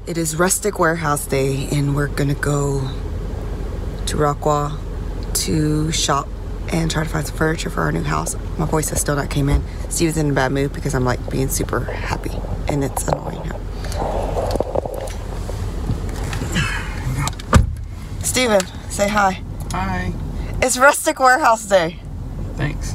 It is Rustic Warehouse Day and we're gonna go to Rockwall to shop and try to find some furniture for our new house. My voice has still not came in. Steven's in a bad mood because I'm like being super happy and it's annoying him. Steven, say hi. Hi. It's Rustic Warehouse Day. Thanks.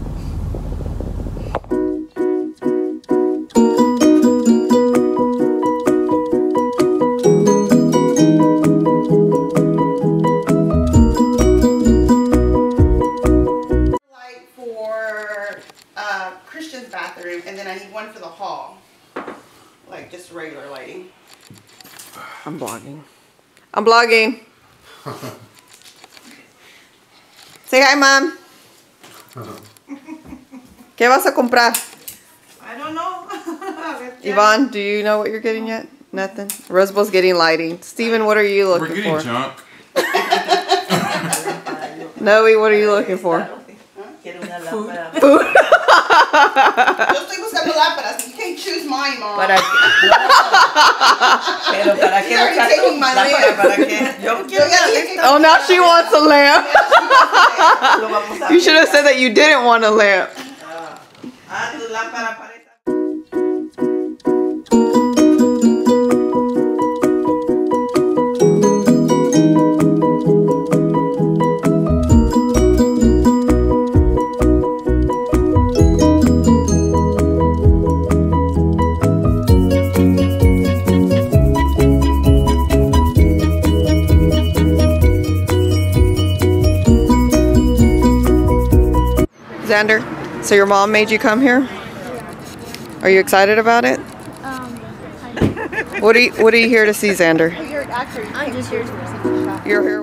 Christian's bathroom, and then I need one for the hall, like just regular lighting. I'm vlogging. I'm vlogging. Say hi, Mom. ¿Qué vas a comprar? I don't know. Yvonne, do you know what you're getting yet? Nothing. Rosabel's getting lighting. Steven, what are you looking for? We're getting junk. Noe, what are you looking for? Food. Yo estoy buscando lámparas. You can't choose mine, Mom. ¿Para qué? Pero ¿para qué buscar tu lámpara? ¿Para qué? Yo quiero una. Oh, now she wants a lamp. You should have said that you didn't want a lamp. Tu lámpara para esta. Xander, so your mom made you come here? Are you excited about it? What are you here to see, Xander? I'm just here to see the shop. You're here.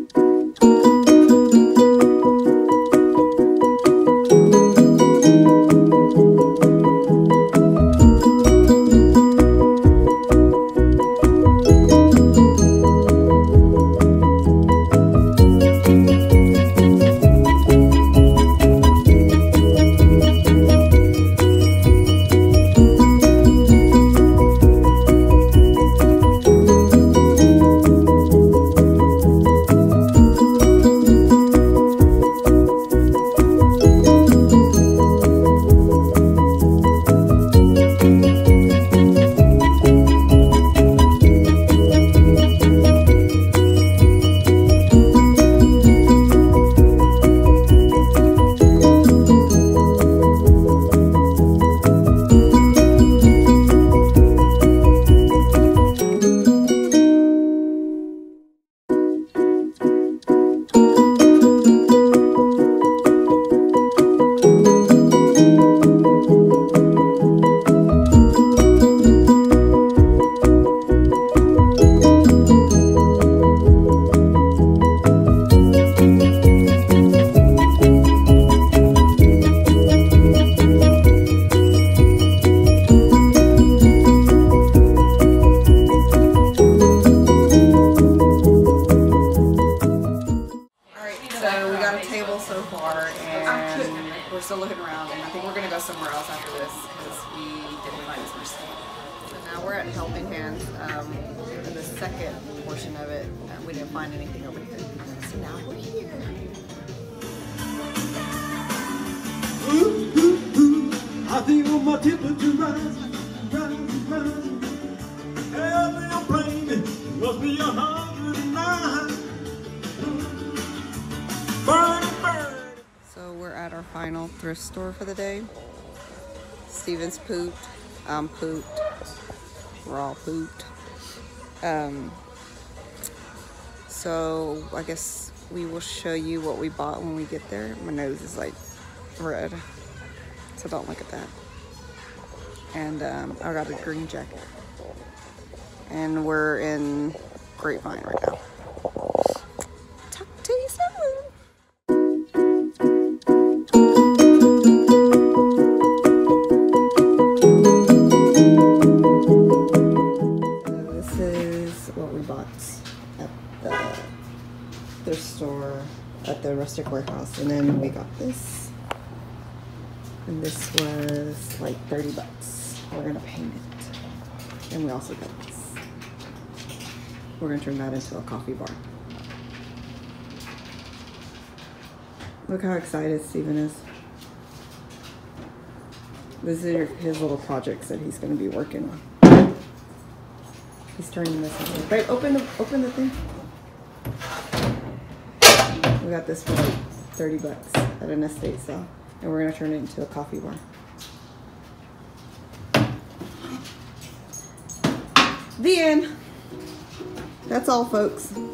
We're still looking around, and I think we're going to go somewhere else after this because we didn't find as much stuff. So now we're at Helping Hands, in the second portion of it. We didn't find anything over here. So now we're here. I think on my temperature rising, rising. Every plane must be 109. Burn. So we're at our final thrift store for the day. Steven's pooped. I'm pooped. We're all pooped. So I guess we will show you what we bought when we get there. My nose is like red, so don't look at that. And I got a green jacket. And we're in Grapevine right now. Talk to you soon. This is what we bought at the thrift store at the Rustic Warehouse, and then we got this, and this was like 30 bucks. We're gonna paint it, and we also got this. We're gonna turn that into a coffee bar. Look how excited Steven is. These are his little projects that he's gonna be working on. He's turning this into. Babe, open the thing. We got this for like 30 bucks at an estate sale, and we're gonna turn it into a coffee bar. The end. That's all, folks.